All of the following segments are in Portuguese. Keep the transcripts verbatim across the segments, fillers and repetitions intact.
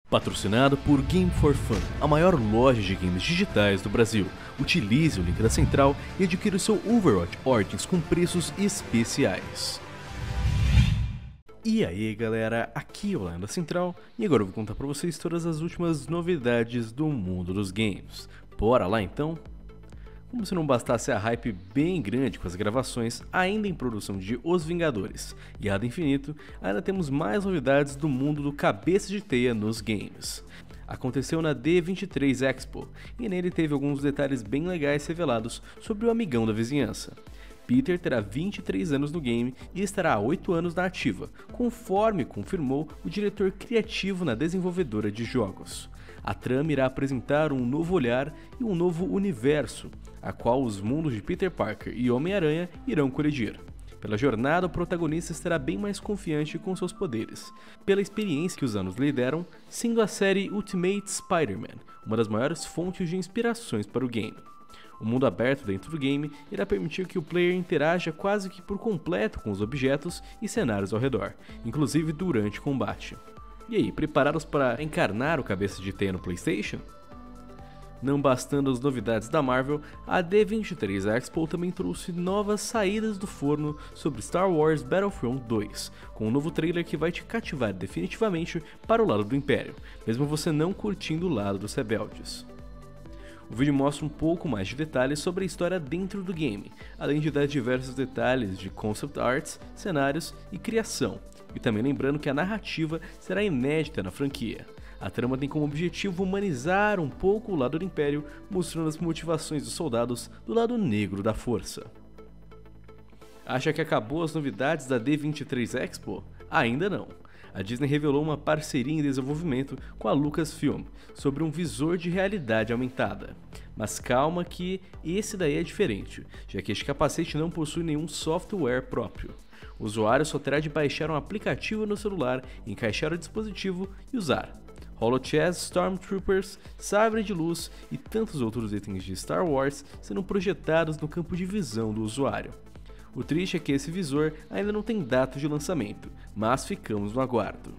Patrocinado por Game for Fun, a maior loja de games digitais do Brasil. Utilize o link da central e adquira o seu Overwatch Origins com preços especiais. E aí galera, aqui é o Lion da Central e agora eu vou contar pra vocês todas as últimas novidades do mundo dos games. Bora lá então? Como se não bastasse a hype bem grande com as gravações ainda em produção de Os Vingadores e Halo Infinito, ainda temos mais novidades do mundo do cabeça de teia nos games. Aconteceu na D vinte e três Expo e nele teve alguns detalhes bem legais revelados sobre o amigão da vizinhança. Peter terá vinte e três anos no game e estará há oito anos na ativa, conforme confirmou o diretor criativo na desenvolvedora de jogos. A trama irá apresentar um novo olhar e um novo universo, a qual os mundos de Peter Parker e Homem-Aranha irão colidir. Pela jornada, o protagonista estará bem mais confiante com seus poderes, pela experiência que os anos lhe deram, sendo a série Ultimate Spider-Man uma das maiores fontes de inspirações para o game. O mundo aberto dentro do game irá permitir que o player interaja quase que por completo com os objetos e cenários ao redor, inclusive durante o combate. E aí, preparados para encarnar o cabeça de teia no PlayStation? Não bastando as novidades da Marvel, a D vinte e três Expo também trouxe novas saídas do forno sobre Star Wars Battlefront dois, com um novo trailer que vai te cativar definitivamente para o lado do Império, mesmo você não curtindo o lado dos rebeldes. O vídeo mostra um pouco mais de detalhes sobre a história dentro do game, além de dar diversos detalhes de concept arts, cenários e criação, e também lembrando que a narrativa será inédita na franquia. A trama tem como objetivo humanizar um pouco o lado do Império, mostrando as motivações dos soldados do lado negro da força. Acha que acabou as novidades da D vinte e três Expo? Ainda não. A Disney revelou uma parceria em desenvolvimento com a Lucasfilm sobre um visor de realidade aumentada. Mas calma que esse daí é diferente, já que este capacete não possui nenhum software próprio. O usuário só terá de baixar um aplicativo no celular, encaixar o dispositivo e usar. Holochess, Stormtroopers, Sabre de Luz e tantos outros itens de Star Wars serão projetados no campo de visão do usuário. O triste é que esse visor ainda não tem data de lançamento, mas ficamos no aguardo.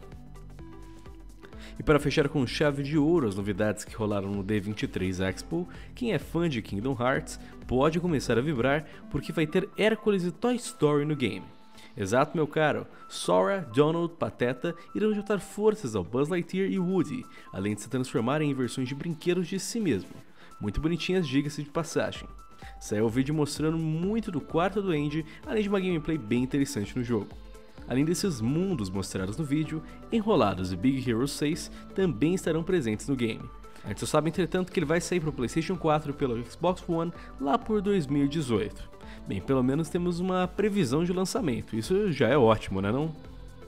E para fechar com chave de ouro as novidades que rolaram no D vinte e três Expo, quem é fã de Kingdom Hearts pode começar a vibrar porque vai ter Hércules e Toy Story no game. Exato, meu caro, Sora, Donald, Pateta irão juntar forças ao Buzz Lightyear e Woody, além de se transformarem em versões de brinquedos de si mesmo. Muito bonitinhas, diga-se de passagem. Saiu o vídeo mostrando muito do quarto do Andy, além de uma gameplay bem interessante no jogo. Além desses mundos mostrados no vídeo, Enrolados e Big Hero seis também estarão presentes no game. A gente só sabe entretanto que ele vai sair para o PlayStation quatro e pelo Xbox One lá por dois mil e dezoito. Bem, pelo menos temos uma previsão de lançamento, isso já é ótimo, né não?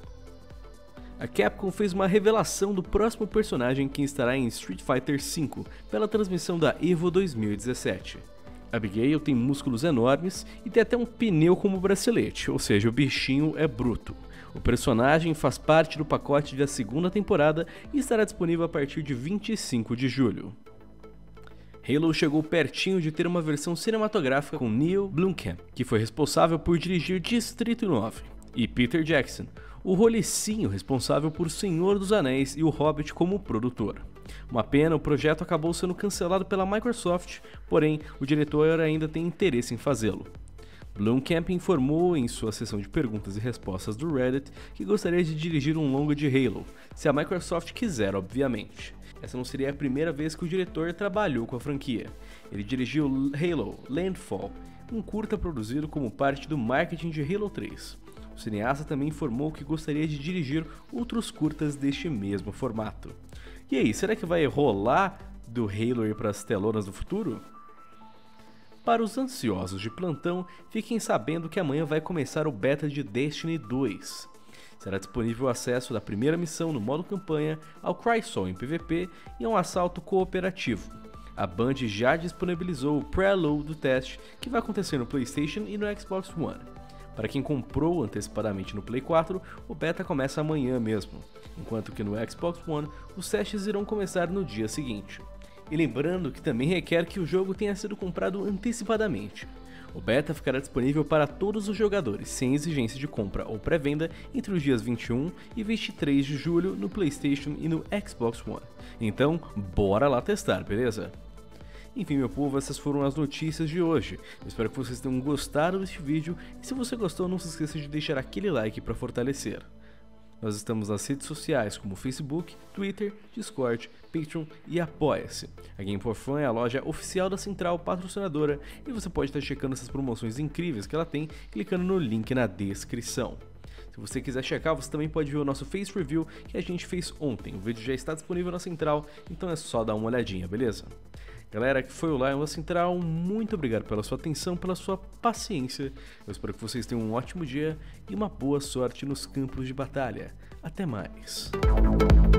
A Capcom fez uma revelação do próximo personagem que estará em Street Fighter cinco pela transmissão da EVO dois mil e dezessete. Abigail tem músculos enormes e tem até um pneu como bracelete, ou seja, o bichinho é bruto. O personagem faz parte do pacote da segunda temporada e estará disponível a partir de vinte e cinco de julho. Halo chegou pertinho de ter uma versão cinematográfica com Neil Blomkamp, que foi responsável por dirigir Distrito nove, e Peter Jackson, o rolicinho responsável por Senhor dos Anéis e O Hobbit como produtor. Uma pena, o projeto acabou sendo cancelado pela Microsoft, porém o diretor ainda tem interesse em fazê-lo. Blomkamp informou em sua sessão de perguntas e respostas do Reddit que gostaria de dirigir um longa de Halo, se a Microsoft quiser, obviamente. Essa não seria a primeira vez que o diretor trabalhou com a franquia. Ele dirigiu Halo Landfall, um curta produzido como parte do marketing de Halo três. O cineasta também informou que gostaria de dirigir outros curtas deste mesmo formato. E aí, será que vai rolar do Halo ir para as telonas do futuro? Para os ansiosos de plantão, fiquem sabendo que amanhã vai começar o beta de Destiny dois. Será disponível o acesso da primeira missão no modo campanha, ao Cry-Sol em P V P e a um assalto cooperativo. A Band já disponibilizou o preload do teste, que vai acontecer no PlayStation e no Xbox One. Para quem comprou antecipadamente no Play quatro, o beta começa amanhã mesmo, enquanto que no Xbox One os testes irão começar no dia seguinte. E lembrando que também requer que o jogo tenha sido comprado antecipadamente. O beta ficará disponível para todos os jogadores, sem exigência de compra ou pré-venda, entre os dias vinte e um e vinte e três de julho no PlayStation e no Xbox One. Então, bora lá testar, beleza? Enfim, meu povo, essas foram as notícias de hoje. Eu espero que vocês tenham gostado deste vídeo e se você gostou, não se esqueça de deixar aquele like para fortalecer. Nós estamos nas redes sociais como Facebook, Twitter, Discord, Patreon e Apoia-se. A Game for Fun é a loja oficial da Central patrocinadora e você pode estar checando essas promoções incríveis que ela tem clicando no link na descrição. Se você quiser checar, você também pode ver o nosso Face Review que a gente fez ontem. O vídeo já está disponível na Central, então é só dar uma olhadinha, beleza? Galera, que foi o Lion da Central, muito obrigado pela sua atenção, pela sua paciência. Eu espero que vocês tenham um ótimo dia e uma boa sorte nos campos de batalha. Até mais!